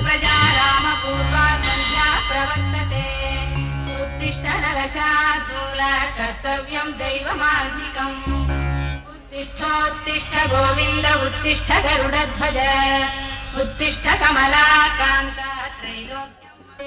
प्रजा रामपूर्वा सन्ध्या प्रवर्तते उत्तिष्ठ नरशार्दूल कर्तव्यं दैवमार्गिकम् उत्तिष्ठोत्तिष्ठ गोविन्द उत्तिष्ठ गरुडध्वज उत्तिष्ठ कमलाकान्त त्रैलोक्यम्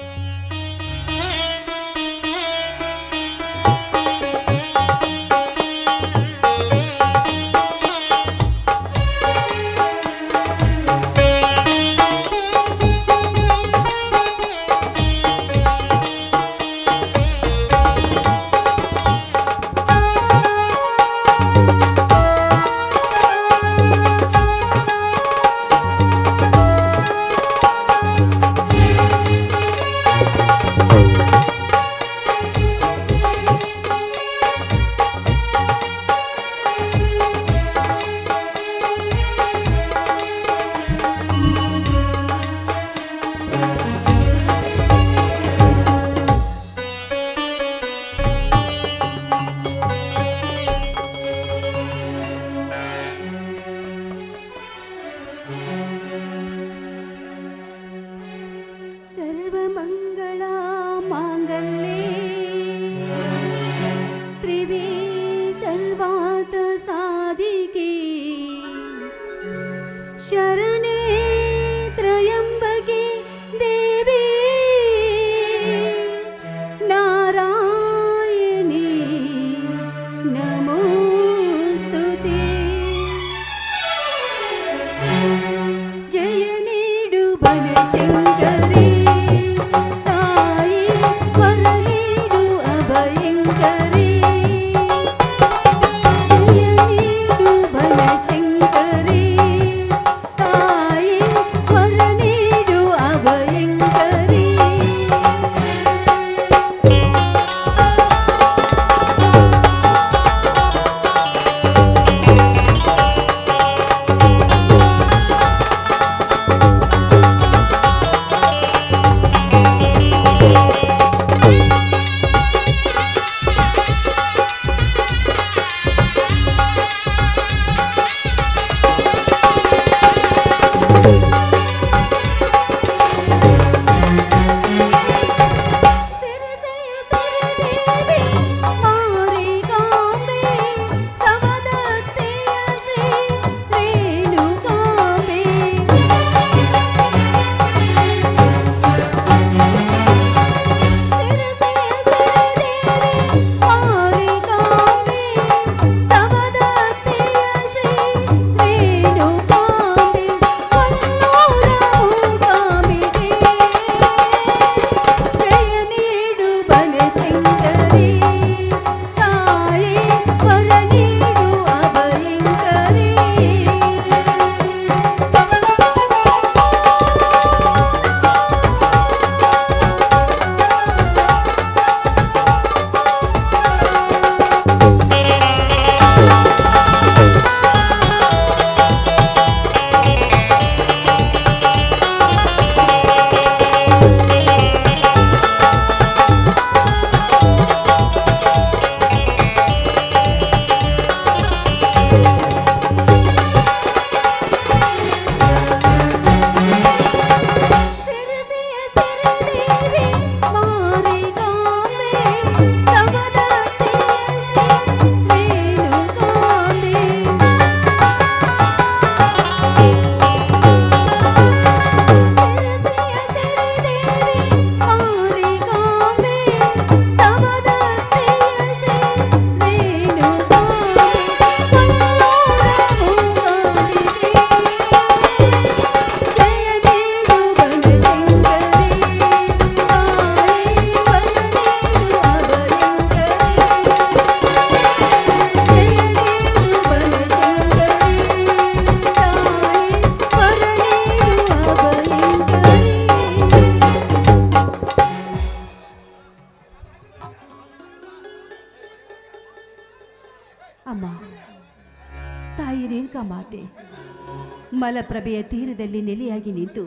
ಮಲಪ್ರಭೆಯ ತೀರದಲ್ಲಿ ನೆಲೆಯಾಗಿ ನಿಂತು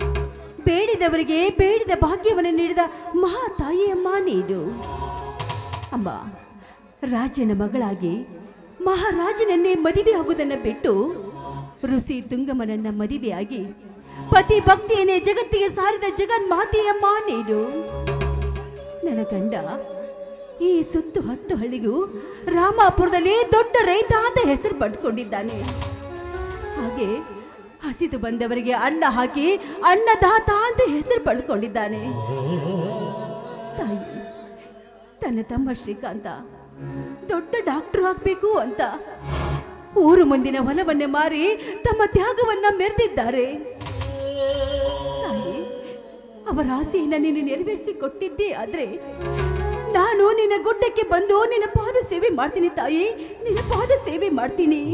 ಬೇಡಿದವರಿಗೆ ಬೇಡಿದ ಭಾಗ್ಯವನ್ನು ನೀಡಿದ ಮಹಾ ತಾಯಿಯಮ್ಮ ನೀನು. ಅಮ್ಮ, ರಾಜನ ಮಗಳಾಗಿ ಮಹಾರಾಜನನ್ನೇ ಮದುವೆಯಾಗುವುದನ್ನು ಬಿಟ್ಟು ಋಷಿ ತುಂಗಮನನ್ನ ಮದುವೆಯಾಗಿ ಪತಿ ಭಕ್ತಿಯನ್ನೇ ಜಗತ್ತಿಗೆ ಸಾರಿದ ಜಗನ್ಮಾತೆಯಮ್ಮ ನೀನು. ನನ್ನ ಗಂಡ ಈ ಸುತ್ತು 10 ಹಳ್ಳಿಗೂ ರಾಮಾಪುರದಲ್ಲಿ ದೊಡ್ಡ ರೈತ ಅಂತ ಹೆಸರು ಪಡ್ಕೊಂಡಿದ್ದಾನೆ. ಹಾಗೆ ಹಸಿದು ಬಂದವರಿಗೆ ಅನ್ನ ಹಾಕಿ ಅನ್ನದಾತ ಅಂತ ಹೆಸರು ಪಡ್ಕೊಂಡಿದ್ದಾನೆ. ತಾಯಿ ತನ್ನ ತಮ್ಮ ಶ್ರೀಕಾಂತ ದೊಡ್ಡ ಡಾಕ್ಟರ್ ಆಗ್ಬೇಕು ಅಂತ ಊರು ಮುಂದಿನ ಹೊಲವನ್ನೇ ಮಾರಿ ತಮ್ಮ ತ್ಯಾಗವನ್ನ ಮೆರೆದಿದ್ದಾರೆ. ತಾಯಿ ಅವರ ಆಸೆಯನ್ನ ನೀನು ನೆರವೇರಿಸಿ ಕೊಟ್ಟಿದ್ದೇ ಆದ್ರೆ ನಾನು ನಿನ್ನ ಗುಡ್ಡಕ್ಕೆ ಬಂದು ನಿನ್ನ ಪಾದ ಸೇವೆ ಮಾಡ್ತೀನಿ ತಾಯಿ, ನಿನ್ನ ಪಾದ ಸೇವೆ ಮಾಡ್ತೀನಿ.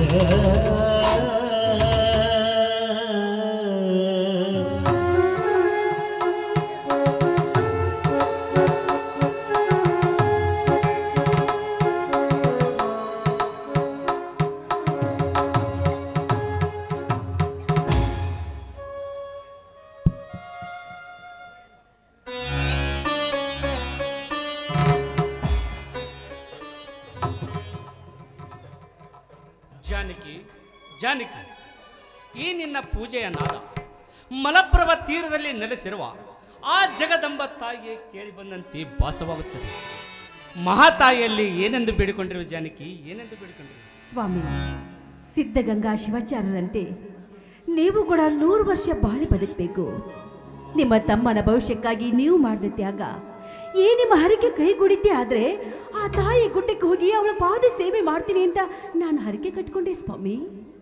ಜಾನಕಿ, ಈ ನಿನ್ನ ಪೂಜೆಯ ನಾದ ಮಲಪ್ರಭ ತೀರದಲ್ಲಿ ನೆಲೆಸಿರುವ ಆ ಜಗದಂಬ ತಾಯಿಗೆ ಕೇಳಿ ಬಂದಂತೆ ಭಾಸವಾಗುತ್ತದೆ. ಮಹಾತಾಯಿಯಲ್ಲಿ ಏನೆಂದು ಬೇಡಿಕೊಂಡಿರುವ ಜಾನಕಿ, ಏನೆಂದು ಬೇಡಿಕೊಂಡಿರುವ? ಸ್ವಾಮಿ, ಸಿದ್ಧಗಂಗಾ ಶಿವಾಚಾರ್ಯರಂತೆ ನೀವು ಕೂಡ 100 ವರ್ಷ ಬಾಳಿ ಬದುಕಬೇಕು. ನಿಮ್ಮ ತಮ್ಮನ ಭವಿಷ್ಯಕ್ಕಾಗಿ ನೀವು ಮಾಡಿದ ತ್ಯಾಗ ಈ ನಿಮ್ಮ ಹರಕೆ ಕೈಗೂಡಿದ್ದೆ ಆದರೆ ಆ ತಾಯಿ ಗುಡ್ಡಕ್ಕೆ ಹೋಗಿ ಅವಳ ಪಾದ ಸೇವೆ ಮಾಡ್ತೀನಿ ಅಂತ ನಾನು ಹರಕೆ ಕಟ್ಕೊಂಡೆ ಸ್ವಾಮಿ.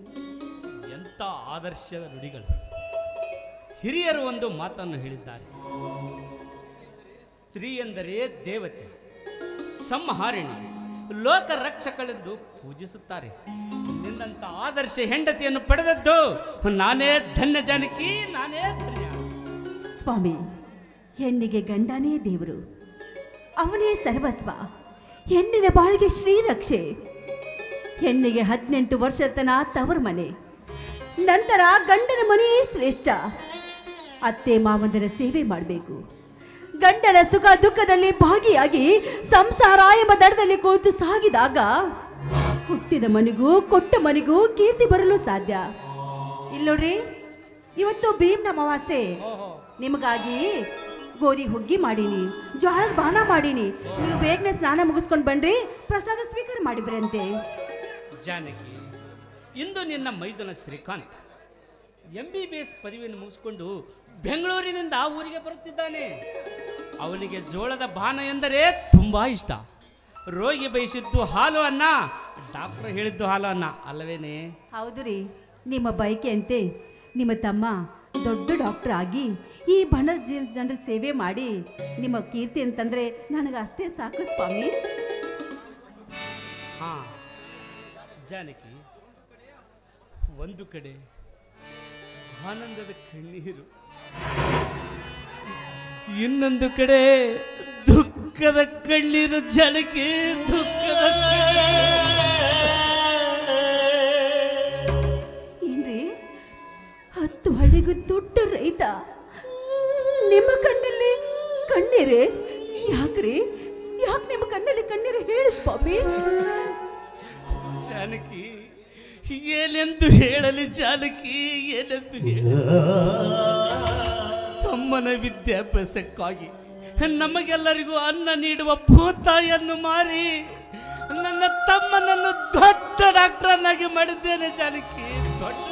ಎಂಥ ಆದರ್ಶದ ನುಡಿಗಳು! ಹಿರಿಯರು ಒಂದು ಮಾತನ್ನು ಹೇಳಿದ್ದಾರೆ, ಸ್ತ್ರೀ ಎಂದರೆ ದೇವತೆ, ಸಂಹಾರಿಣಿ, ಲೋಕ ರಕ್ಷಕಳೆಂದು ಪೂಜಿಸುತ್ತಾರೆ. ನಿನ್ನಂಥ ಆದರ್ಶ ಹೆಂಡತಿಯನ್ನು ಪಡೆದದ್ದು ನಾನೇ ಧನ್ಯ ಜಾನಕಿ, ನಾನೇ ಧನ್ಯ. ಸ್ವಾಮಿ, ಹೆಣ್ಣಿಗೆ ಗಂಡನೇ ದೇವರು, ಅವನೇ ಸರ್ವಸ್ವ. ಹೆಣ್ಣಿನ ಬಾಳಿಗೆ ಶ್ರೀರಕ್ಷೆ. ಹೆಣ್ಣಿಗೆ 18 ವರ್ಷ ತನ ತವರ ಮನೆ, ನಂತರ ಗಂಡನ ಮನೆಯೇ ಶ್ರೇಷ್ಠ. ಅತ್ತೆ ಮಾವಂದರ ಸೇವೆ ಮಾಡಬೇಕು. ಗಂಡನ ಸುಖ ದುಃಖದಲ್ಲಿ ಭಾಗಿಯಾಗಿ ಸಂಸಾರ ಎಂಬ ದಡದಲ್ಲಿ ಕೂತು ಸಾಗಿದಾಗ ಹುಟ್ಟಿದ ಮನೆಗೂ ಕೊಟ್ಟ ಮನೆಗೂ ಕೀರ್ತಿ ಬರಲು ಸಾಧ್ಯ. ಇಲ್ಲೋಡ್ರಿ, ಇವತ್ತು ಭೀಮ್ನ ಅಮಾವಾಸ್ಯೆ. ನಿಮಗಾಗಿ ಗೋಧಿ ಹುಗ್ಗಿ ಮಾಡೀನಿ, ಜೋಳದ ಬಾಣ ಮಾಡೀನಿ. ನೀವು ಬೇಗನೆ ಸ್ನಾನ ಮುಗಿಸ್ಕೊಂಡು ಬನ್ರಿ, ಪ್ರಸಾದ ಸ್ವೀಕಾರ ಮಾಡಿಬ್ರಂತೆ. ಜಾನಕಿ, ಇಂದು ನಿನ್ನ ಮೈದುನ ಶ್ರೀಕಾಂತ್ MBBS ಪದವಿಯನ್ನು ಮುಗಿಸ್ಕೊಂಡು ಬೆಂಗಳೂರಿನಿಂದ ಆ ಊರಿಗೆ ಬರುತ್ತಿದ್ದಾನೆ. ಅವನಿಗೆ ಜೋಳದ ಬಾಣ ಎಂದರೆ ತುಂಬಾ ಇಷ್ಟ. ರೋಗಿ ಬಯಸಿದ್ದು ಹಾಲು ಅನ್ನ, ಡಾಕ್ಟರ್ ಹೇಳಿದ್ದು ಹಾಲು ಅನ್ನ ಅಲ್ಲವೇನೆ? ಹೌದು ರೀ, ನಿಮ್ಮ ಬಯಕೆ ಅಂತೆ ನಿಮ್ಮ ತಮ್ಮ ದೊಡ್ಡ ಡಾಕ್ಟರ್ ಆಗಿ ಈ ಬಣ ಜನರ ಸೇವೆ ಮಾಡಿ ನಿಮ್ಮ ಕೀರ್ತಿ ಅಂತಂದ್ರೆ ನನಗೆ ಅಷ್ಟೇ ಸಾಕು ಸ್ವಾಮಿ. ಹಾ ಜಾನಕಿ, ಒಂದು ಕಡೆ ಆನಂದದ ಕಣ್ಣೀರು, ಇನ್ನೊಂದು ಕಡೆ ದುಃಖದ ಕಣ್ಣೀರು. ಜಾನಕಿ, ದುಃಖದ ಏನ್ರಿ, 10 ಹಳ್ಳಿಗೂ ದೊಡ್ಡ ರೈತ, ನಿಮ್ಮ ಕಣ್ಣಲ್ಲಿ ಕಣ್ಣೀರೇ? ಯಾಕ್ರಿ, ಯಾಕೆ ನಿಮ್ಮ ಕಣ್ಣಲ್ಲಿ ಕಣ್ಣೀರು? ಹೇಳಿ ಸ್ವಾಮಿ. ಜಾನಕಿ, ಏನೆಂದು ಹೇಳಲಿ ಜಾನಕಿ, ಏನೆಂದು ಹೇಳಲಿ? ತಮ್ಮನ ವಿದ್ಯಾಭ್ಯಾಸಕ್ಕಾಗಿ ನಮಗೆಲ್ಲರಿಗೂ ಅನ್ನ ನೀಡುವ ಭೂತಾಯಿಯನ್ನು ಮಾರಿ ನನ್ನ ತಮ್ಮನನ್ನು ದೊಡ್ಡ ಡಾಕ್ಟರನ್ನಾಗಿ ಮಾಡಿದ್ದೇನೆ ಜಾನಕಿ, ದೊಡ್ಡ.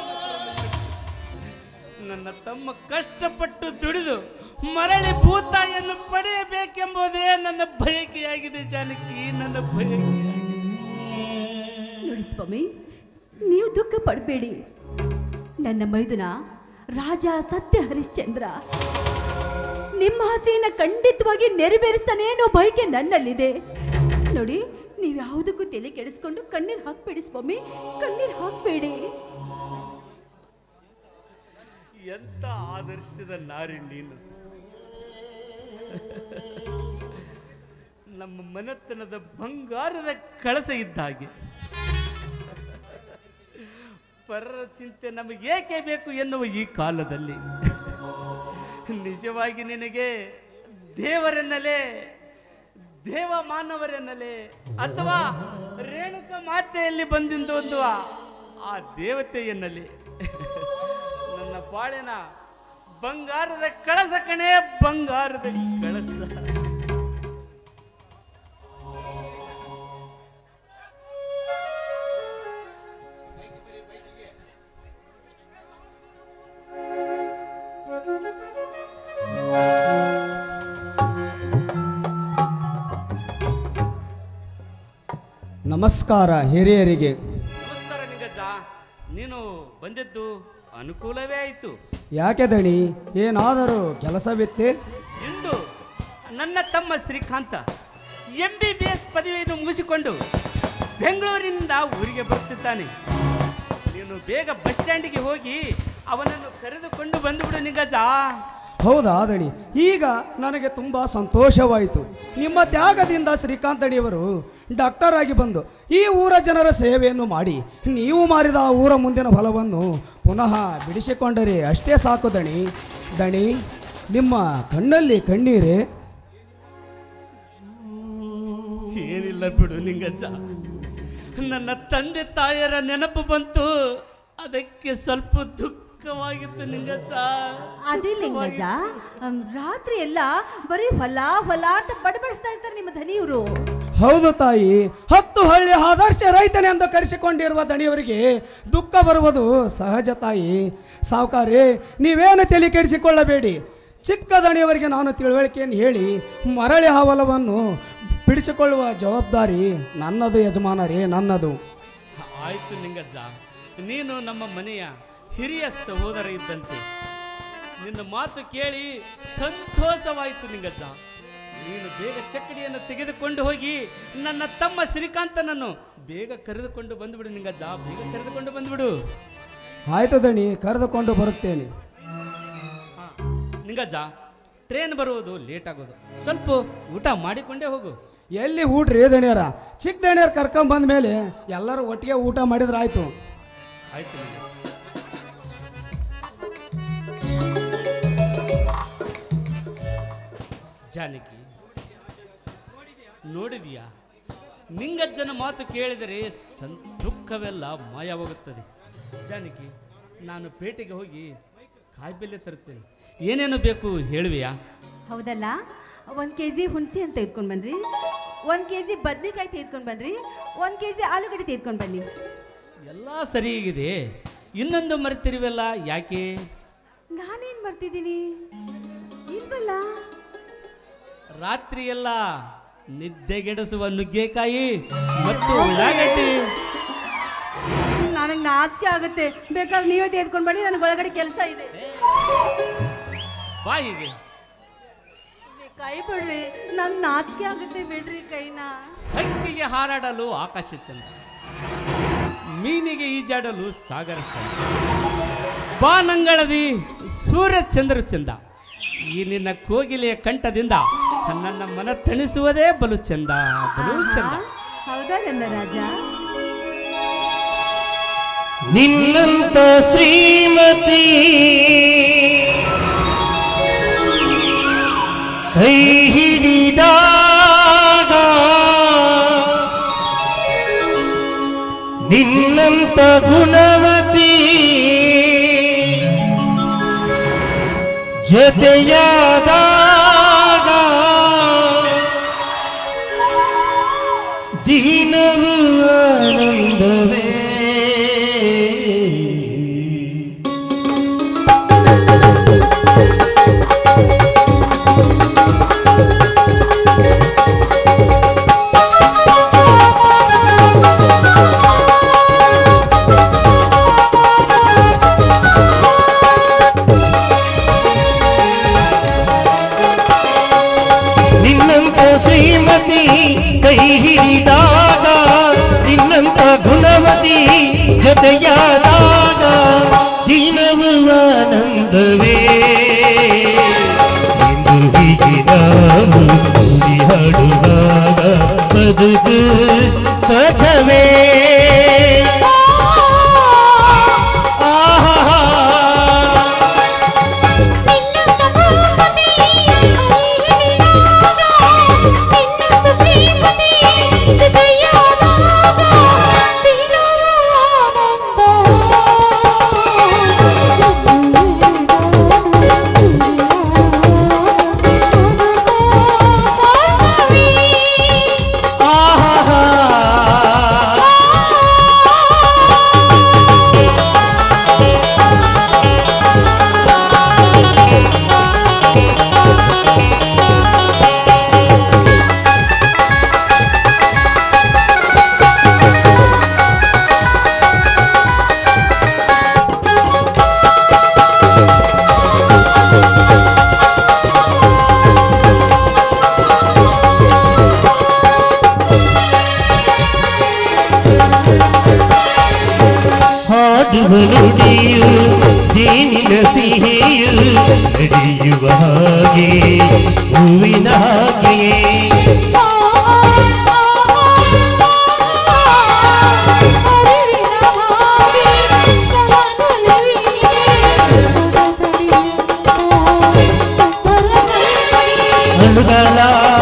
ನನ್ನ ತಮ್ಮ ಕಷ್ಟಪಟ್ಟು ದುಡಿದು ಮರಳಿ ಭೂತಾಯಿಯನ್ನು ಪಡೆಯಬೇಕೆಂಬುದೇ ನನ್ನ ಬಯಕೆಯಾಗಿದೆ ಜಾನಕಿ, ನನ್ನ ಬಯಕೆಯಾಗಿದೆ. ನೋಡಿ ಸ್ವಾಮಿ, ನೀವು ದುಃಖ ಪಡಬೇಡಿ. ನನ್ನ ಮೈದುನ ರಾಜ ಸತ್ಯ ಹರಿಶ್ಚಂದ್ರ ನಿಮ್ಮ ಆಸೆಯನ್ನು ಖಂಡಿತವಾಗಿ ನೆರವೇರಿಸ್ತಾನೆ ಅನ್ನೋ ಬಯಕೆ ನನ್ನಲ್ಲಿದೆ. ನೋಡಿ, ನೀವು ಯಾವುದಕ್ಕೂ ತಲೆ ಕೆಡಿಸ್ಕೊಂಡು ಕಣ್ಣೀರು ಹಾಕ್ಬೇಡಿ ಸ್ವಾಮಿ, ಕಣ್ಣೀರು ಹಾಕ್ಬೇಡಿ. ಎಂತ ಆದರ್ಶದ ನಾರಿ ನೀನು! ನಮ್ಮ ಮನೆತನದ ಬಂಗಾರದ ಕಳಸ ಇದ್ದ ಹಾಗೆ. ಪರರ ಚಿಂತೆ ನಮಗೇಕೆ ಬೇಕು ಎನ್ನುವ ಈ ಕಾಲದಲ್ಲಿ ನಿಜವಾಗಿ ನಿನಗೆ ದೇವರೆನ್ನಲೇ, ದೇವ ಮಾನವರೆನ್ನಲೇ, ಅಥವಾ ರೇಣುಕ ಮಾತೆಯಲ್ಲಿ ಬಂದಿಂದು ಒಂದು ಆ ದೇವತೆ ಎನ್ನಲಿ, ನನ್ನ ಬಾಳಿನ ಬಂಗಾರದ ಕಳಸ ಕಣೆ, ಬಂಗಾರದ ಕಳಸ. ನಮಸ್ಕಾರ ಹಿರಿಯರಿಗೆ. ನಮಸ್ಕಾರ ನಿಂಗಜ್ಜ, ನೀನು ಬಂದಿದ್ದು ಅನುಕೂಲವೇ ಆಯಿತು. ಯಾಕೆ ದಣಿ, ಏನಾದರೂ ಕೆಲಸವಿತ್ತೆ? ಇಂದು ನನ್ನ ತಮ್ಮ ಶ್ರೀಕಾಂತ MBBS ಪದವಿಯನ್ನು ಮುಗಿಸಿಕೊಂಡು ಬೆಂಗಳೂರಿನಿಂದ ಊರಿಗೆ ಬರುತ್ತಿದ್ದಾನೆ. ನೀನು ಬೇಗ ಬಸ್ ಸ್ಟ್ಯಾಂಡಿಗೆ ಹೋಗಿ ಅವನನ್ನು ಕರೆದುಕೊಂಡು ಬಂದುಬಿಡು ನಿಂಗಜ್ಜ. ಹೌದಾ ದಣಿ, ಈಗ ನನಗೆ ತುಂಬ ಸಂತೋಷವಾಯಿತು. ನಿಮ್ಮ ತ್ಯಾಗದಿಂದ ಶ್ರೀಕಾಂತಣಿಯವರು ಡಾಕ್ಟರ್ ಆಗಿ ಬಂದು ಈ ಊರ ಜನರ ಸೇವೆಯನ್ನು ಮಾಡಿ ನೀವು ಮಾರಿದ ಆ ಊರ ಮುಂದಿನ ಫಲವನ್ನು ಪುನಃ ಬಿಡಿಸಿಕೊಂಡರೆ ಅಷ್ಟೇ ಸಾಕು ದಣಿ. ದಣಿ, ನಿಮ್ಮ ಕಣ್ಣಲ್ಲಿ ಕಣ್ಣೀರೇ? ಏನಿಲ್ಲ ಬಿಡು ನಿಂಗಜ್ಜ, ನನ್ನ ತಂದೆ ತಾಯರ ನೆನಪು ಬಂತು, ಅದಕ್ಕೆ ಸ್ವಲ್ಪ ದುಃಖವಾಗಿತ್ತು ನಿಂಗಜ್ಜ. ಅದೇ ಲಿಂಗಜ್ಜ, ರಾತ್ರಿ ಎಲ್ಲ ಬರೀ ಹೊಲ ಹೊಲ ಅಂತ ಬಡಬಡಿಸ್ತಾ ಇರ್ತಾರೆ ನಿಮ್ಮ ಧನಿಯವರು. ಹೌದು ತಾಯಿ, 10 ಹಳ್ಳಿ ಆದರ್ಶ ರೈತನೆಂದು ಕರೆಸಿಕೊಂಡಿರುವ ದಣಿಯವರಿಗೆ ದುಃಖ ಬರುವುದು ಸಹಜ ತಾಯಿ. ಸಾವುಕಾರಿ, ನೀವೇನು ತಲೆ ಕೆಡಿಸಿಕೊಳ್ಳಬೇಡಿ. ಚಿಕ್ಕ ದಣಿಯವರಿಗೆ ನಾನು ತಿಳುವಳಿಕೆಯನ್ನು ಹೇಳಿ ಮರಳಿ ಆ ಹೊಲವನ್ನು ಬಿಡಿಸಿಕೊಳ್ಳುವ ಜವಾಬ್ದಾರಿ ನನ್ನದು ಯಜಮಾನರೇ, ನನ್ನದು. ಆಯ್ತು ನಿಂಗಜ್ಜ, ನೀನು ನಮ್ಮ ಮನೆಯ ಹಿರಿಯ ಸಹೋದರ ಇದ್ದಂತೆ. ನಿನ್ನ ಮಾತು ಕೇಳಿ ಸಂತೋಷವಾಯಿತು ನಿಂಗಜ್ಜ. ನೀನು ಬೇಗ ಚಕ್ಕಡಿಯನ್ನು ತೆಗೆದುಕೊಂಡು ಹೋಗಿ ನನ್ನ ತಮ್ಮ ಶ್ರೀಕಾಂತನನ್ನು ಬೇಗ ಕರೆದುಕೊಂಡು ಬಂದುಬಿಡು ನಿಂಗಜ್ಜ, ಬೇಗ ಕರೆದುಕೊಂಡು ಬಂದುಬಿಡು. ಆಯ್ತು ದಣಿ, ಕರೆದುಕೊಂಡು ಬರುತ್ತೇನೆ. ನಿಂಗಜ್ಜ, ಟ್ರೈನ್ ಬರುವುದು ಲೇಟ್ ಆಗೋದು, ಸ್ವಲ್ಪ ಊಟ ಮಾಡಿಕೊಂಡೇ ಹೋಗು. ಎಲ್ಲಿ ಊಟ್ರಿ ದಣಿಯರ? ಚಿಕ್ಕ ದಣಿಯರು ಕರ್ಕೊಂಬಂದ ಮೇಲೆ ಎಲ್ಲರೂ ಒಟ್ಟಿಗೆ ಊಟ ಮಾಡಿದ್ರೆ ಆಯ್ತು. ಆಯ್ತು ನಿಂಗಜ್ಜ. ಜಾನಕಿ, ನೋಡಿದೀಯಾ, ನಿಂಗಜ್ಜನ ಮಾತು ಕೇಳಿದರೆ ದುಃಖವೆಲ್ಲ ಮಾಯವಾಗುತ್ತದೆ. ಜಾನಕಿ, ನಾನು ಪೇಟೆಗೆ ಹೋಗಿ ಕಾಯಿಪಲ್ಯ ತರುತ್ತೇನೆ, ಏನೇನು ಬೇಕು ಹೇಳುವೆಯಾ? ಹೌದಲ್ಲ, 1 kg ಹುಣಸೆ ಅಂತ ತೆಗೆದುಕೊಂಡು ಬನ್ನಿರಿ, 1 kg ಬದನೆಕಾಯಿ ತೆಗೆದುಕೊಂಡು ಬನ್ನಿರಿ, 1 kg ಆಲೂಗಡ್ಡೆ ತೆಗೆದುಕೊಂಡು ಬನ್ನಿ. ಎಲ್ಲ ಸರಿಯಾಗಿದೆ, ಇನ್ನೊಂದು ಮರೆತಿರುವೆಲ್ಲ ಯಾಕೆ? ನಾನೇನು ಮಾಡ್ತಿದ್ದೀನಿ ಇಲ್ವಲ್ಲ? ರಾತ್ರಿ ಎಲ್ಲ ನಿದ್ದೆಗೆಡಿಸುವ ನುಗ್ಗೆಕಾಯಿ ಮತ್ತು ಉಳ್ಳಾಗಡ್ಡಿ. ನನಗೆ ನಾಚಿಕೆ ಆಗುತ್ತೆ, ಬೇಕಾದ್ರೆ ನೀವೇ ತೆಗೆದುಕೊಂಡು ಬನ್ನಿ, ನನಗೆ ಒಳಗಡೆ ಕೆಲಸ ಇದೆ. ಬಾಯಿಗೆ ಕೈ ಬಿಡ್ರಿ, ನಂಗೆ ನಾಚಿಕೆ ಆಗುತ್ತೆ, ಬಿಡ್ರಿ ಕೈನ. ಹಕ್ಕಿಗೆ ಹಾರಾಡಲು ಆಕಾಶ ಚಂದ, ಮೀನಿಗೆ ಈಜಾಡಲು ಸಾಗರ ಚಂದ, ಬಾನಂಗಳದಿ ಸೂರ್ಯ ಚಂದ್ರ ಚಂದ. ಈ ನಿನ್ನ ಕೋಗಿಲೆಯ ಕಂಠದಿಂದ ನನ್ನ ಮನ ತಣಿಸುವುದೇ ಬಲು ಚಂದ, ಬಲು ಚಂದ. ಹೌದಾ ನನ್ನ ರಾಜ? ನಿನ್ನಂತ ಶ್ರೀಮತಿ ಕೈ ಹಿಡಿದಾಗ, ನಿನ್ನಂತ ಗುಣವತಿ ಜೊತೆಯಾದಾಗ, ದೀನವು ಆನಂದವೇ. ಶ್ರೀಮತಿ ಕೈ ಹಿಡಿದಾಗ, ನಿನ್ನಂತ ಗುಣವತಿ ಜೊತೆಯಾದಾಗ, ದಿನವು ಆನಂದವೇ. ಎಂದು ಹೀಗೆ ನಾವು ಕೂಡಿ ಹಾಡುವಾಗ ಬದುಕು ಸಖವೇ. ನುಡಿಯು ಜೇನಿನ ಸಿಹಿಯು ನಡೆಯುವ ಹಾಗೆ ಹೂವಿನ ಹಾಗೆಯೇ ಅನುಗಾಲ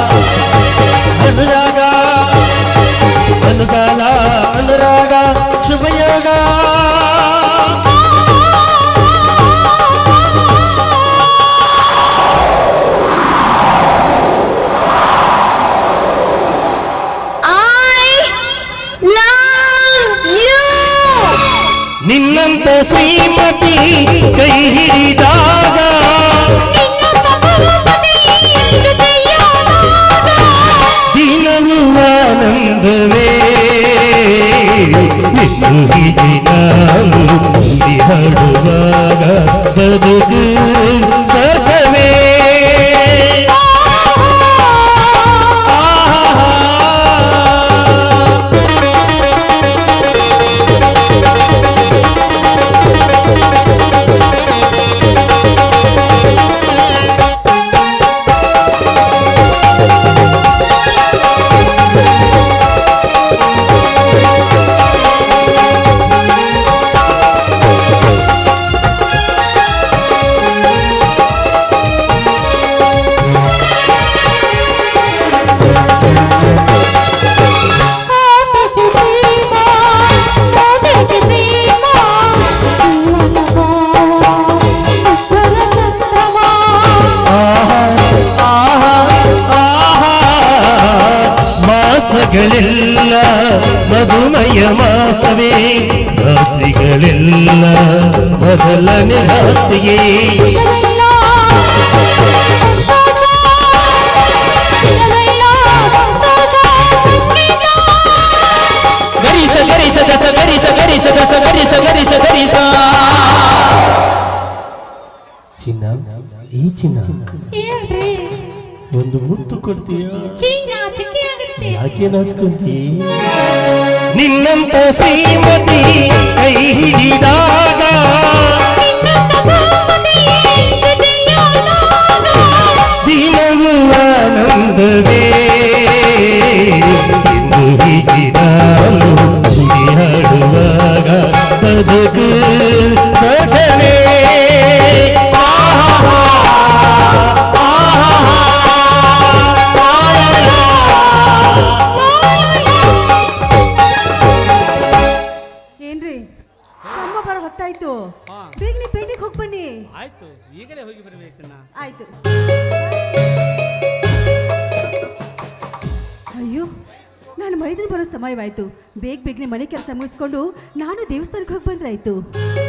ಅನುರಾಗ ಅನುಗಾಲ ಅನುರಾಗ ಶುಭಯೋಗ ನಿನ್ನಂತ ಶ್ರೀಮತಿ ಕೈ ಹಿಡಿದಾಗ ದಿನವೂ ಆನಂದವೇ ಇನ್ನು ಹೀಗೆ ನಾವು ಮುಂದೆ ಹಾಡುವಾಗ ಬದುಕು ಸ್ವರ್ಗವೇ ಮಾಸಗಳೆಲ್ಲ ಮಧುಮಯ ಮಾಸವೇ ರಾತ್ರಿಗಳೆಲ್ಲ ಮೊದಲನೇ ರಾತ್ರಿಯೇ ಗರಿಸ ಗರಿಸ ದಸ ಗರಿಸ ಗರಿಸ ದಸ ಗರಿಸ ಗರಿಸ ಗರಿಸ ಚಿನ್ನ ಈ ಚಿನ್ನ ಒಂದು ಮುತ್ತು ಕೊಡ್ತೀಯ ಯಾಕೆ ನಾಚ್ಕೊಂತೀ ನಿನ್ನಂತ ಶ್ರೀಮತಿ ಕೈ ಹಿಡಿದಾಗ ದಿನವೂ ಆನಂದವೇ ಎಂದು ಹೀಗೆ ನಾವು ಹುಡಿ ಹಾಡುವಾಗ ಬದುಕು ಸ್ವರ್ಗವೇ ಹೊತ್ತಾಯ್ತು, ಬೇಗನೆ ಪೇಟೆಗೆ ಹೋಗಿ ಬನ್ನಿ. ಆಯ್ತು, ಈಗಲೇ ಹೋಗಿ ಬರ್ಬೇಕು ಚಿನ್ನ. ಆಯ್ತು. ಅಯ್ಯೋ, ನಾನು ಮೈದನ ಬರೋ ಸಮಯವಾಯ್ತು. ಬೇಗನೆ ಮನೆ ಕೆಲಸ ಮುಗಿಸ್ಕೊಂಡು ನಾನು ದೇವಸ್ಥಾನಕ್ಕೆ ಹೋಗಿ ಬಂದ್ರಾಯ್ತು.